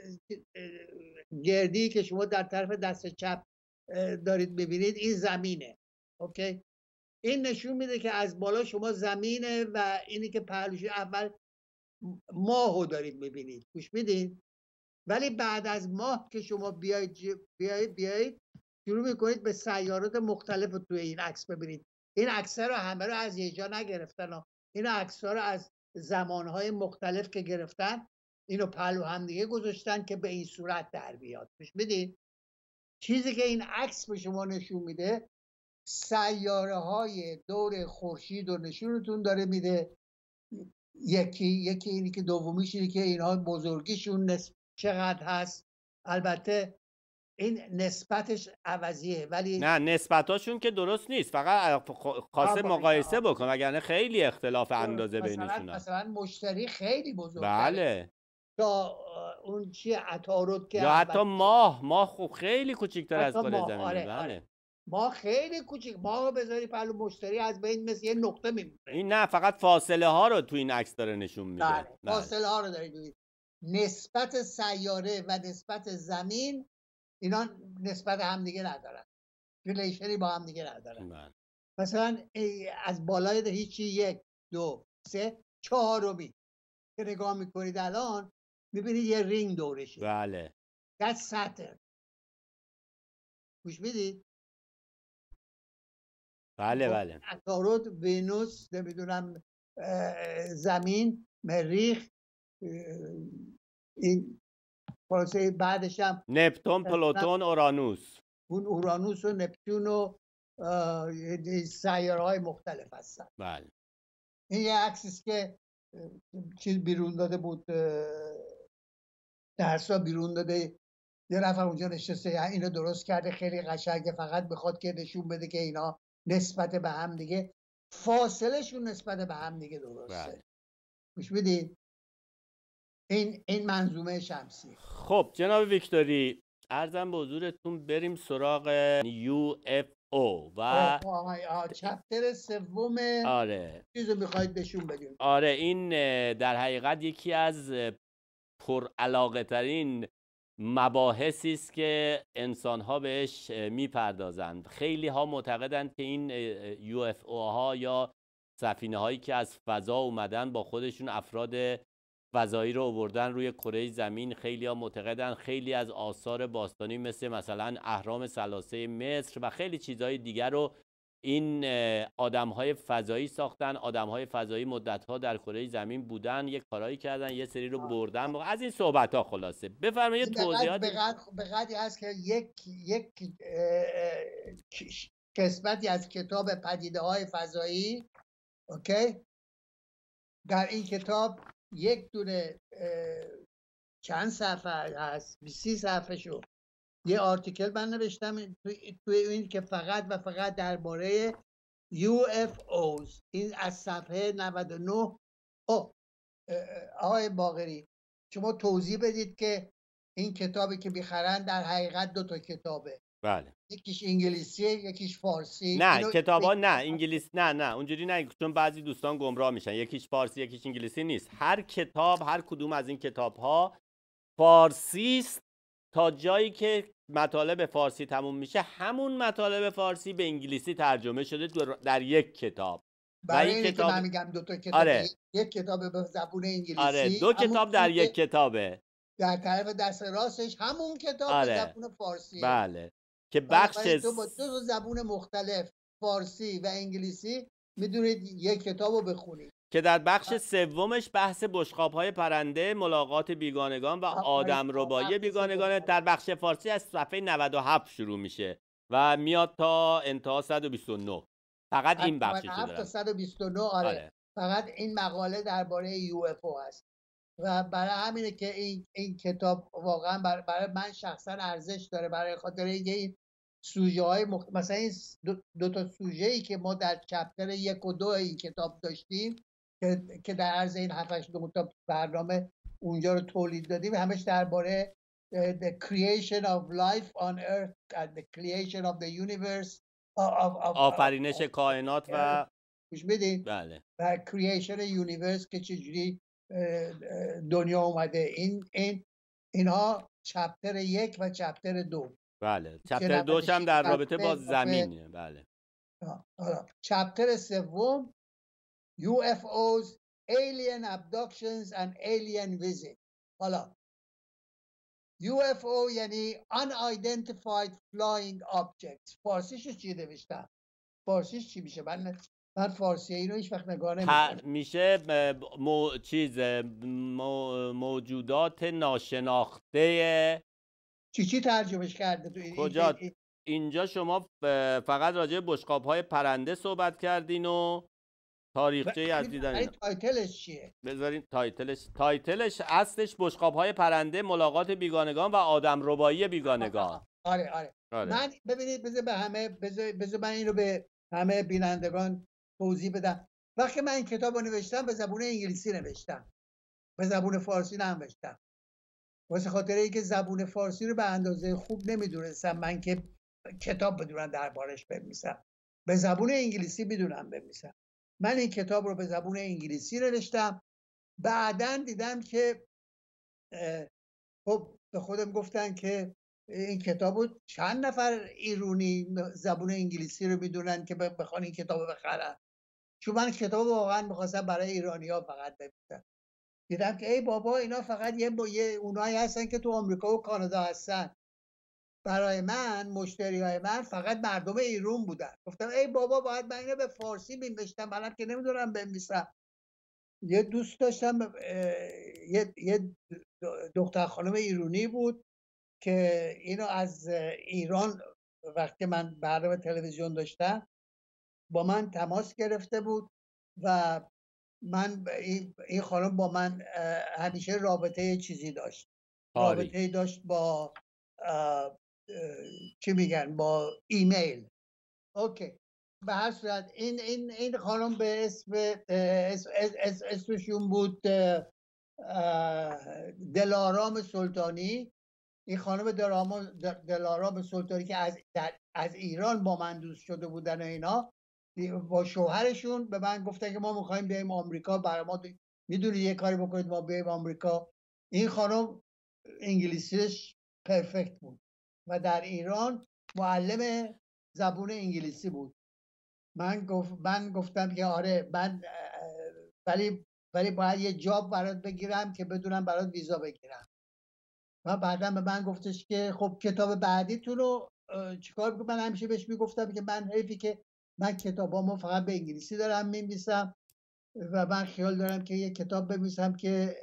گردی که شما در طرف دست چپ دارید ببینید این زمینه. اوکی، این نشون میده که از بالا شما زمینه و اینی که پهلوش اول ماهو دارید میبینید. گوش میدید؟ ولی بعد از ماه که شما بیاید بیاید بیاید شروع میکنید به سیارات مختلف رو توی این عکس ببینید. این عکس‌ها رو همه رو از یه جا نگرفتن، این عکس‌ها رو از زمانهای مختلف که گرفتن اینو پهلو هم دیگه گذاشتن که به این صورت در بیاد. گوش میدید؟ چیزی که این عکس به شما نشون میده سیاره های دور خورشید رو نشونتون داره میده. یکی یکی اینی که دومیش اینی که اینها بزرگیشون نسب چقدر هست. البته این نسبتش عوضیه ولی نه نسبتاشون که درست نیست، فقط خاصه مقایسه بکن وگرنه خیلی اختلاف اندازه بینشون هست. مثلا مشتری خیلی بزرگه. بله. تا اون چی عطارد که یا حتی ماه ماه خوب خیلی کوچیک‌تر از کره زمینه. آره، بله. آره. ما خیلی کوچیک، ما بذاری پهلو مشتری از بین مثل یه نقطه میمونه. این نه فقط فاصله ها رو تو این عکس داره نشون میده. بله. بله. فاصله ها رو دارید ببینید. نسبت سیاره و نسبت زمین اینا نسبت هم دیگه ندارن، ریلیشنی با هم دیگه ندارن. بله. مثلا از بالای هیچی یک دو سه چهارمی که نگاه میکنید الان میبینید یه رینگ دورشه. بله. That's Saturn. گوش میدید؟ بله بله. عطارد، ونوس، نمیدونم زمین، مریخ، این خلاصه بعدش هم نپتون، پلوتون، اورانوس. اون اورانوس و نپتون و سیاره‌های مختلف هستن. بله. این یه عکسی که چیز بیرون داده بود، درسا بیرون داده، یه نفر اونجا نشسته اینو درست کرده، خیلی قشنگه، فقط بخواد که نشون بده که اینا نسبت به هم دیگه فاصله شون نسبت به هم دیگه درسته. گوش بدید؟ این این منظومه شمسی. خب جناب ویکتوری عرضم به حضورتون بریم سراغ یو اف او و چپتر سوم. آره چیزو میخواید نشون بدیم. آره این در حقیقت یکی از پرعلاقه ترین مباحثی است که انسان‌ها بهش میپردازند. خیلی ها معتقدند که این یو اف او ها یا سفینه هایی که از فضا اومدن با خودشون افراد فضایی رو آوردن روی کره زمین. خیلی ها معتقدند خیلی از آثار باستانی مثل مثلا اهرام ثلاثه مصر و خیلی چیزهای دیگر رو این آدم‌های فضایی ساختن. آدم‌های فضایی مدت‌ها در کره زمین بودن، یک کارایی کردن، یه سری رو بردن. از این صحبت‌ها خلاصه بفرمایید توضیحات. به قدری هست که یک یک قسمتی از کتاب پدیده‌های فضایی، اوکی، در این کتاب یک دونه چند صفحه هست، بیست صفحه شو یه آرتیکل من نوشتم توی این که فقط و فقط درباره یو اف اوز. این از صفحه نود و نه. او آقای باقری شما توضیح بدید که این کتابی که میخرن در حقیقت دو تا کتابه. بله. یکیش انگلیسیه یکیش فارسی. نه کتابا نه انگلیس نه نه اونجوری نه، چون بعضی دوستان گمراه میشن. یکیش فارسی یکیش انگلیسی نیست. هر کتاب، هر کدوم از این کتاب ها فارسی است تا جایی که مطالب فارسی تموم میشه همون مطالب فارسی به انگلیسی ترجمه شده در یک کتاب. برای این کتاب من میگم دو تا کتاب. آره. یک کتاب به زبون انگلیسی. آره دو کتاب در یک کتابه. در طرف دست راستش همون کتاب. آره. به زبون فارسی. بله. که بخش بنابراین تو با دو زبون مختلف فارسی و انگلیسی میدونید یک کتاب رو بخونید که در بخش سومش بحث بشقاب‌های پرنده، ملاقات بیگانگان و آدم ربایی بیگانگان در بخش فارسی از صفحه نود و هفت شروع میشه و میاد تا انتها صد و بیست و نه. فقط این بخشی هفت تا صد و بیست و نه. آره. آره فقط این مقاله درباره یو اف او هست و برای همینه که این این کتاب واقعا برای, برای من شخصا ارزش داره، برای خاطر اینکه این سوژه های مخ... مثلا این دو, دو تا سوژه ای که ما در چپتر یک و دو این کتاب داشتیم که که در عرض این هفت هشت تا برنامه اونجا رو تولید دادیم، همش درباره the creation of life on earth and the creation of the universe of, of, آفرینش of, کائنات و گوش بدید. بله. و creation universe که چجوری دنیا اومده. این این اینها چپتر یک و چپتر دو. بله. چپتر دوش هم در رابطه با زمینه. بله. چپتر سوم یو اف اوز alien abductions and alien visit. حالا یو اف او یعنی unidentified flying objects. فارسیشو چی نوشتم؟ فارسیش چی میشه؟ من من فارسی اینو هیچ وقت نگاه نمی‌کنم. میشه مو... چیز مو... موجودات ناشناخته. چی چی ترجمهش کرده تو این؟ کجا؟ این... اینجا شما فقط راجع به بشقاب‌های پرنده صحبت کردین و تاریخچه از دیدن اینا. تایتلش چیه؟ بذارین تایتلش تایتلش اصلش بشقاب‌های پرنده، ملاقات بیگانگان و آدم ربایی بیگانگان. آره آره. آره. من ببینید بذار به همه بذار بذار من اینو به همه بینندگان توضیح بدم. وقتی من این کتابو نوشتم به زبان انگلیسی نوشتم، به زبان فارسی ننوشتم، واسه خاطر اینکه زبان فارسی رو به اندازه خوب نمیدونستم من که کتاب بدونم دربارش بنویسم. به زبان انگلیسی میدونم بنویسم. من این کتاب رو به زبان انگلیسی نوشتم. بعداً دیدم که خب به خودم گفتن که این کتابو چند نفر ایرانی زبان انگلیسی رو میدونن که بخوان این کتابو بخرن. چون من کتاب واقعا میخواستم برای ایرانی‌ها فقط بنویسم. دیدم که ای بابا اینا فقط یه با یه اونایی هستن که تو آمریکا و کانادا هستن. برای من مشتریای من فقط مردم ایران بودن. گفتم ای بابا باید من اینو به فارسی بنوشتم، منم که نمیدونم بنویسم. یه دوست داشتم یه یه دختر خانم ایرانی بود که اینو از ایران وقتی من برنامه تلویزیون داشتم با من تماس گرفته بود و من این خانم با من همیشه رابطه چیزی داشت. آری. رابطه داشت با چی میگن با ایمیل. اوکی. به هر صورت این این این خانم به اسم اس اس اسمشون بود دلارام سلطانی. این خانم دلارام سلطانی که از از ایران با من دوست شده بودن و اینا، با شوهرشون به من گفتن که ما میخوایم بیایم آمریکا، برای ما میدونی یه کاری بکنید ما بیایم آمریکا. این خانم انگلیسیش پرفکت بود و در ایران معلم زبون انگلیسی بود. من گفت من گفتم که آره من ولی ولی باید یه جاب برات بگیرم که بدونم برات ویزا بگیرم. و بعدا به من گفتش که خب کتاب بعدیتون رو چیکار بکنم؟ من همیشه بهش میگفتم که من حیفی که من کتابامو فقط به انگلیسی دارم می‌نویسم و من خیال دارم که یه کتاب بنویسم که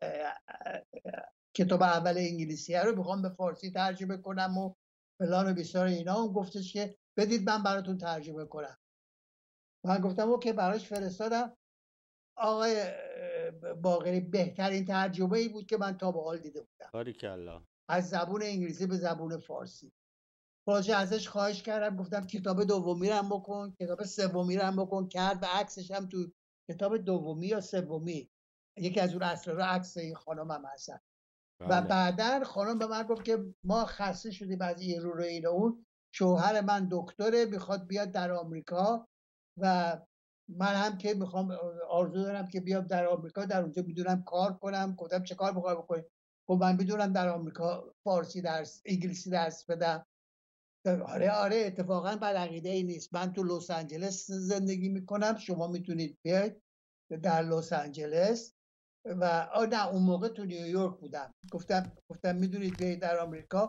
کتاب اول انگلیسی رو میخوام به فارسی ترجمه کنم و فلان و بیسار اینا. اون گفتش که بدید من براتون ترجمه کنم. من گفتم اوکی، براش فرستادم. آقای باقری بهترین ترجمه ای بود که من تا به حال دیده بودم. باریکلا. از زبون انگلیسی به زبون فارسی. باشه ازش خواهش کردم، گفتم کتاب دومی رو هم بکن، کتاب سومی رو هم بکن. کرد و عکسش هم تو کتاب دومی یا سومی یکی از اون اسرار عکس این خانم هم هستن. و بعدن خانم به من گفت که ما خسته شدیم از این رو رو این اون، شوهر من دکتره میخواد بیاد در آمریکا و من هم که میخوام آرزو دارم که بیام در آمریکا، در اونجا میدونم کار کنم. گفتم چه کار میخوای بکنی؟ خب من میدونم در آمریکا فارسی درس، انگلیسی درس بدم. آره آره اتفاقا بد عقیده ای نیست. من تو لس آنجلس زندگی میکنم، شما میتونید بیاید در لس آنجلس. و آه نه اون موقع تو نیویورک بودم. گفتم گفتم میدونید بیاید در آمریکا،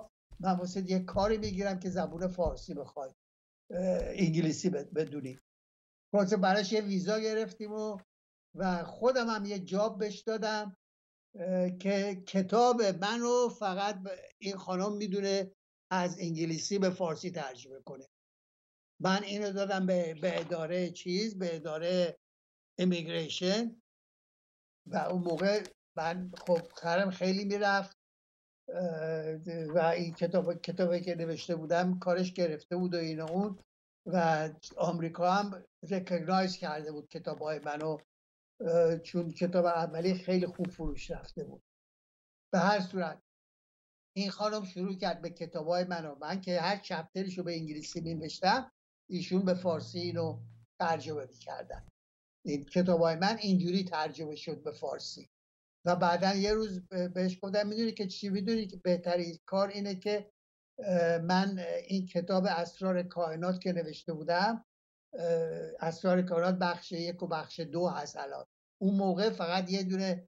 من واسه یه کاری میگیرم که زبون فارسی بخوای، انگلیسی بدونی. واسه براش یه ویزا گرفتیم و و خودم هم یه جاب بهش دادم که کتاب منو فقط این خانم میدونه از انگلیسی به فارسی ترجمه کنه. من اینو دادم به, به اداره چیز به اداره امیگریشن و اون موقع من خب خرم خیلی میرفت و این کتاب کتابی که نوشته بودم کارش گرفته بود و این اون و آمریکا هم ریکگنایز کرده بود کتابای منو، چون کتاب اولی خیلی خوب فروش رفته بود. به هر صورت این خانم شروع کرد به کتابای منو، من که هر چپترشو به انگلیسی می‌نوشتم ایشون به فارسی اینو ترجمه می‌کردن. این کتابای من اینجوری ترجمه شد به فارسی و بعدا یه روز بهش گفتم میدونی که چی، میدونی که بهترین کار اینه که من این کتاب اسرار کائنات که نوشته بودم، اسرار کائنات بخش یک و بخش دو هست الان. اون موقع فقط یه دونه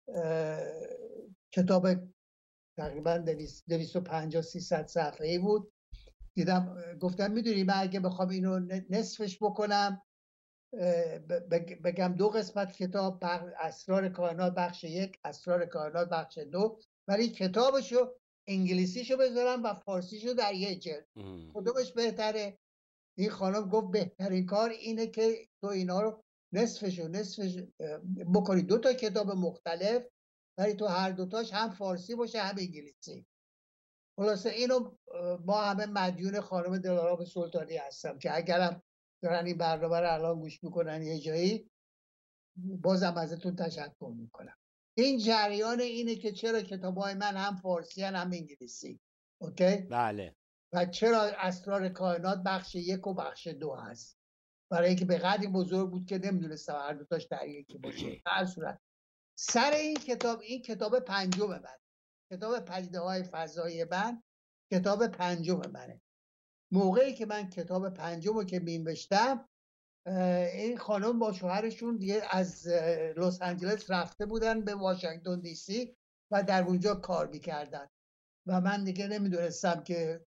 کتاب تقریبا دویست و پنجاه سیصد صفحه‌ای بود. دیدم گفتم میدونی من اگه بخوام اینو نصفش بکنم، بگم دو قسمت کتاب، اسرار کائنات بخش یک، اسرار کائنات بخش دو، ولی کتابشو انگلیسیشو بذارم و فارسیشو در یه جلد، کدومش بهتره؟ این خانم گفت بهترین کار اینه که تو اینا رو نصفشو نصفش بکنی، دو تا کتاب مختلف، ولی تو هر دوتاش هم فارسی باشه هم انگلیسی. خلاصه اینو ما همه مدیون خانم دلارام سلطانی هستم که اگرم دارن این برنامه رو الان گوش میکنن یه جایی، بازم ازتون تشکر میکنم. این جریان اینه که چرا کتابای من هم فارسی هم انگلیسی، اوکی؟ بله. و چرا اسرار کائنات بخش یک و بخش دو هست، برای اینکه به قدری بزرگ بود که نمیدونستم هر دوتاش در یکی باشه. در صورت سر این کتاب، این کتاب پنجم من، کتاب پدیده های فضایی من کتاب پنجم منه. موقعی که من کتاب پنجم رو که می‌نوشتم، این خانم با شوهرشون دیگه از لس آنجلس رفته بودن به واشنگتن دی سی و در اونجا کار میکردن و من دیگه نمیدونستم که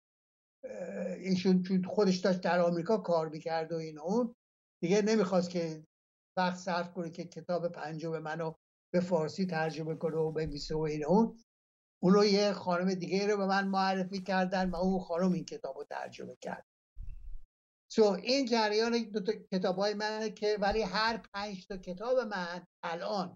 ایشون چون خودش داشت در آمریکا کار میکرد و این اون دیگه نمیخواست که وقت صرف کنه که کتاب پنجم منو به فارسی ترجمه کنه و بنویسه و این اون. اونو یه خانم دیگه رو به من معرفی کردن و اون خانم این کتاب رو ترجمه کرد. سو so, این جریان دو تا کتاب های منه که ولی هر پنج تا کتاب من الان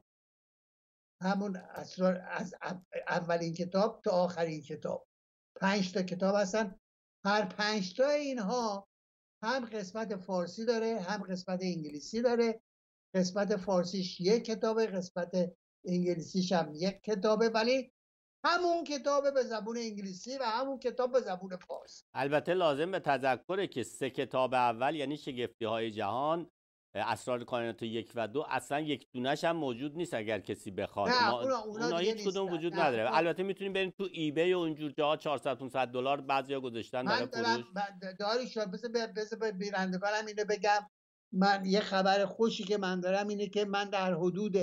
همون اسرار از اولین کتاب تا آخرین کتاب پنج تا کتاب هستن. هر پنج تا اینها هم قسمت فارسی داره هم قسمت انگلیسی داره. قسمت فارسیش یک کتابه، قسمت انگلیسیش هم یک کتابه، ولی همون کتاب به زبون انگلیسی و همون کتاب به زبون فارسی. البته لازم به تذکره که سه کتاب اول یعنی شگفتی های جهان، اسرار کائنات یک و دو، اصلا یک دونش هم موجود نیست اگر کسی بخواد. نه اونا, اونا, اونا, اونا هیچ کدوم وجود نه نداره. اونا... البته میتونیم بریم تو ای بی و اونجور جاها چهارصد پانصد دلار بعضیا گذاشتن برای فروش. من داری شد بذار بذار به بینندگانم اینو بگم. من یه خبر خوشی که من دارم اینه که من در حدود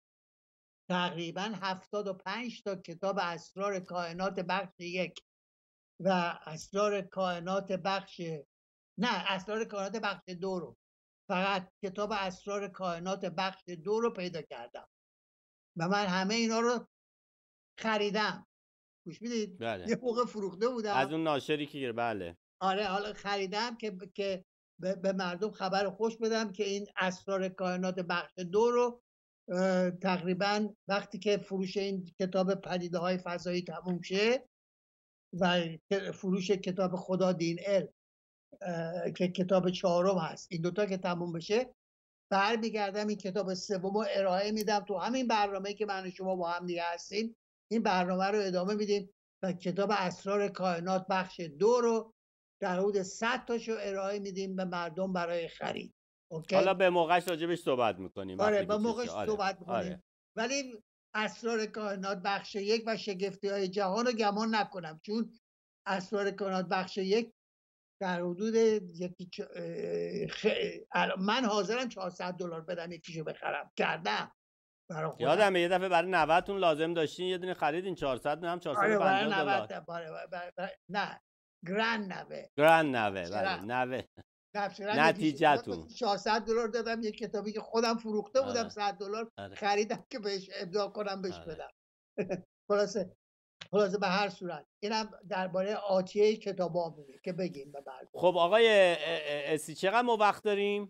تقریبا هفتاد و پنج تا کتاب اسرار کائنات بخش یک و اسرار کائنات بخش نه اسرار کائنات بخش دو رو، فقط کتاب اسرار کائنات بخش دو رو پیدا کردم و من همه اینا رو خریدم. گوش میدید؟ بله. یه موقع فروخته بودم از اون ناشری که بله. آره حالا خریدم که که به مردم خبر خوش بدم که این اسرار کائنات بخش دو رو تقریبا وقتی که فروش این کتاب پدیده های فضایی تموم شه و فروش کتاب خدا دین ال که کتاب چهارم هست، این دوتا که تموم بشه برمیگردم این کتاب سوم رو ارائه میدم تو همین برنامه که من و شما با هم دیگه هستیم. این برنامه رو ادامه میدیم و کتاب اسرار کائنات بخش دو رو در حدود صد تاشو ارائه میدیم به مردم برای خرید. اوکی؟ حالا به موقعش راجبش صحبت میکنیم. آره به موقعش آره. صحبت میکنیم. آره. ولی اسرار کائنات بخش یک و شگفتی های جهان رو گمان نکنم، چون اسرار کائنات بخش یک در حدود یکی چ... خ... من حاضرم چهارصد دلار بدم یکیشو بخرم، کردم برای خودم. یادمه یه دفعه برای نود تون لازم داشتین یه دونه خریدین چهارصد هم چهارصد و پنجاه دلار. آره برای نود نه گرند نوه گرند نوه بله نوه نتیجه‌تون چهارصد دلار دادم یک کتابی که خودم فروخته بودم آره. صد دلار آره. خریدم که بهش ابداع کنم بهش آره. بدم. خلاصه خلاصه به هر صورت اینم درباره آتیه کتابا میگه که بگیم به بعد. خب آقای اسی چقدر ما وقت داریم؟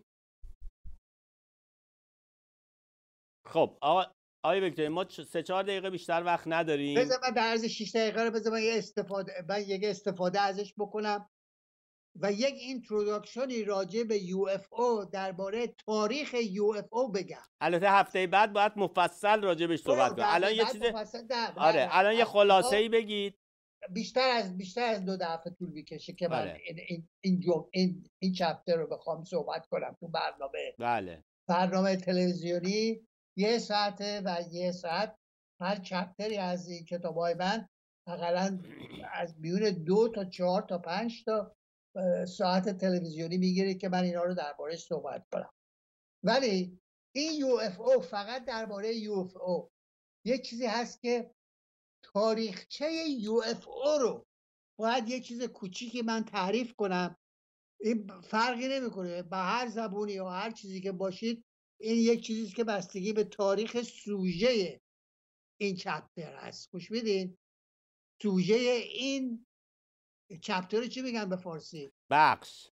خب آقا آقای ویکتور ما سه چهار دقیقه بیشتر وقت نداریم. بذار من در عرض شش دقیقه رو بذار من یه استفاده من یک استفاده ازش بکنم و یک اینتروداکشنی راجع به یو اف او درباره تاریخ یو اف او بگم. البته هفته بعد باید مفصل راجع بهش صحبت کنیم. الان یه چیز آره الان یه خلاصه‌ای بگید. بیشتر از بیشتر از دو دفعه طول می‌کشه که من آره. این این این جو این, این چپتر رو بخوام صحبت کنم تو برنامه. بله. برنامه تلویزیونی یه ساعته و یه ساعت هر چپتری از این کتاب‌های من حداقل از بیون دو تا چهار تا پنج تا ساعت تلویزیونی میگیره که من اینا رو درباره‌اش صحبت کنم. ولی این یو اف او فقط درباره یو اف او یه چیزی هست که تاریخچه یو اف او رو باید یه چیز کوچیکی من تعریف کنم. این فرقی نمیکنه با هر زبونی یا هر چیزی که باشید، این یک چیزیست که بستگی به تاریخ سوژه این چپتر هست. گوش میدین؟ سوژه این چپتر چی میگن به فارسی؟ بخش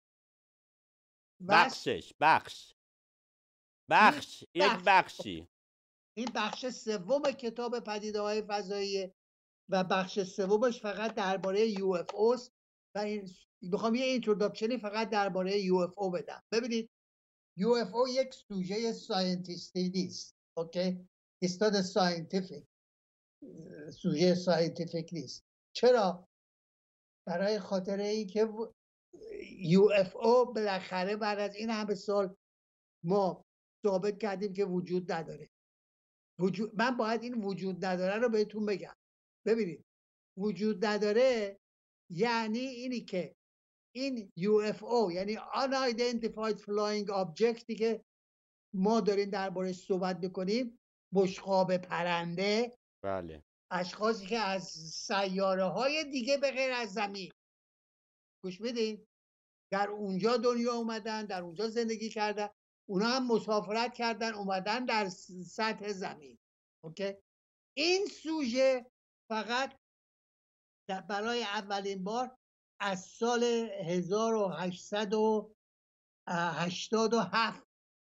بخشش بخش بخش یک بخشی. این بخش سوم کتاب پدیده‌های فضاییه و بخش سومش فقط درباره یو اف اوست و این میخوام یه اینتروداکشنی فقط درباره یو اف او بدم. ببینید یو اف او یک سوژه ساینتیستی نیست. اوکی؟ استاد ساینتیفیک سوژه ساینتیفیک نیست. چرا؟ برای خاطر اینکه یو اف او بالاخره بعد از این همه سال ما ثابت کردیم که وجود نداره. وجود من باید این وجود نداره رو بهتون بگم. ببینید وجود نداره یعنی اینی که این یو اف او یعنی unidentified flying objectی که ما داریم دربارش صحبت میکنیم، بشقاب پرنده، بله، اشخاصی که از سیاره های دیگه به غیر از زمین گوش بدین در اونجا دنیا اومدن، در اونجا زندگی کردن، اونا هم مسافرت کردن اومدن در سطح زمین. اوکی؟ این سوژه فقط برای اولین بار از سال هزار و هشتصد و هشتاد و هفت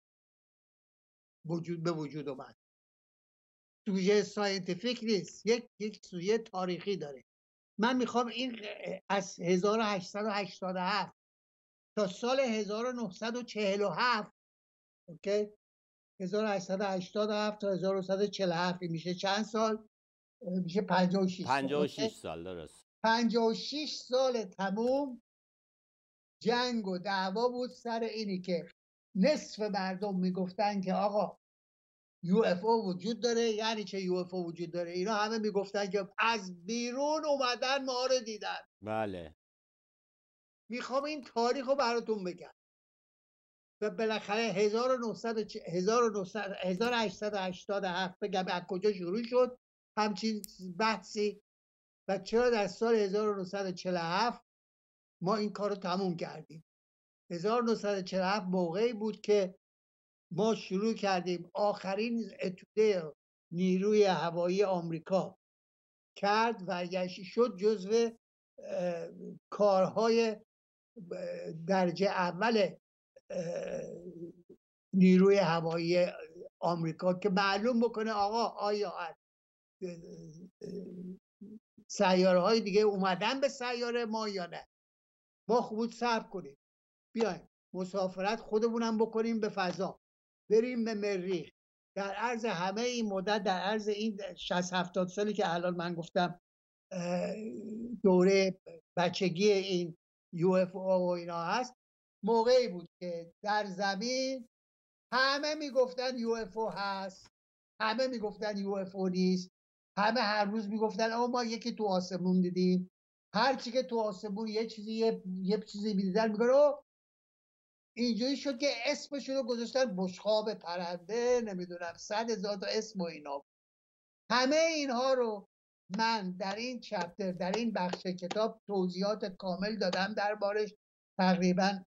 وجود به وجود اومد. سوژه ساینتیفیک نیست، یک یک سوژه تاریخی داره. من میخوام این از هزار و هشتصد و هشتاد و هفت تا سال هزار و نهصد و چهل و هفت، اوکی، هزار و هشتصد و هشتاد و هفت تا هزار و نهصد و چهل و هفت میشه چند سال؟ میشه پنجاه و شش سال. پنجاه و شش سال درست. پنجاه و شش سال تموم جنگ و دعوا بود سر اینی که نصف مردم میگفتن که آقا یو اف او وجود داره. یعنی چه یو اف او وجود داره؟ اینا همه میگفتن که از بیرون اومدن ما رو دیدن. بله. میخوام این تاریخ رو براتون بگم و بالاخره هزار و هشتصد و هشتاد و هفت بگم از کجا شروع شد همچین بحثی و چرا در سال هزار و نهصد و چهل و هفت ما این کار رو تموم کردیم. هزار و نهصد و چهل و هفت موقعی بود که ما شروع کردیم آخرین اتوده نیروی هوایی آمریکا کرد و شد جزو کارهای درجه اول نیروی هوایی آمریکا که معلوم بکنه آقا آیا سیاره های دیگه اومدن به سیاره ما یا نه. ما خوب صبر کنیم بیایم مسافرت خودمونم بکنیم به فضا، بریم به مریخ. در عرض همه این مدت، در عرض این شصت هفتاد سالی که الان من گفتم دوره بچگی این یو اف او و اینا هست، موقعی بود که در زمین همه میگفتن یو اف او هست، همه میگفتن یو اف او نیست، همه هر روز میگفتن اما ما یکی تو آسمون دیدیم. هر چی که تو آسمون یه چیزی یه, یه چیزی میدیدن میگن او اینجوری شد که اسمشون رو گذاشتن بشقاب پرنده، نمیدونم صد هزار تا اسم و اینا. همه اینها رو من در این چپتر، در این بخش کتاب توضیحات کامل دادم دربارش. تقریبا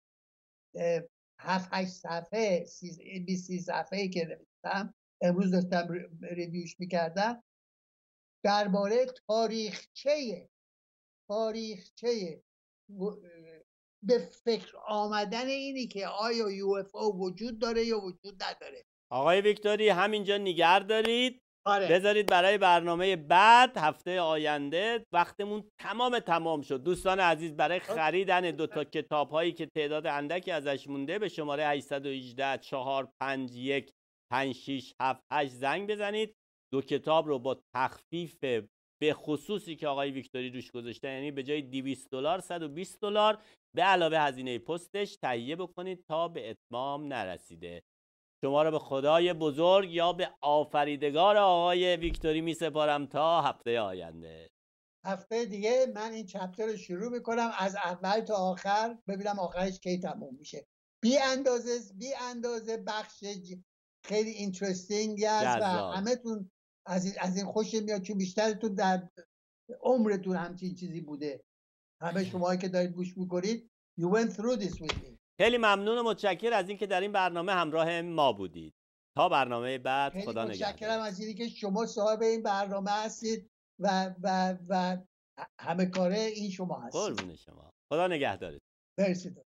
هفت هشت صفحه، بیست صفحه که نوشتم، امروز داشتم ریویوش میکردم، درباره تاریخچه تاریخچه به فکر آمدن اینی که آیا یو اف او وجود داره یا وجود نداره. آقای ویکتوری همینجا نگه دارید. آره. بذارید برای برنامه بعد هفته آینده. وقتمون تمام تمام شد. دوستان عزیز، برای خریدن دو تا کتاب هایی که تعداد اندکی ازش مونده به شماره هشت یک هشت چهار پنج یک پنج شش هفت هشت زنگ بزنید. دو کتاب رو با تخفیف به خصوصی که آقای ویکتوری روش گذاشته، یعنی به جای دویست دلار صد و بیست دلار به علاوه هزینه پستش تهیه بکنید تا به اتمام نرسیده. شما رو به خدای بزرگ یا به آفریدگار آقای ویکتوری می سپارم تا هفته آینده. هفته دیگه من این چپتر رو شروع میکنم از اول تا آخر، ببینم آخرش کی تموم میشه. بی اندازه بی اندازه بخش خیلی اینترستینگ است و همه تون از این از این خوش میاد، چون بیشترتون در عمرتون همچین چیزی بوده. همه شما که دارید گوش میکنید you went through this with me. خیلی ممنون و متشکر از اینکه در این برنامه همراه ما بودید. تا برنامه بعد، خدا نگهدار. خیلی متشکرم از اینکه که شما صاحب این برنامه هستید و و و همه کاره این شما هستید. قربون شما. خدا نگهدارت. مرسی.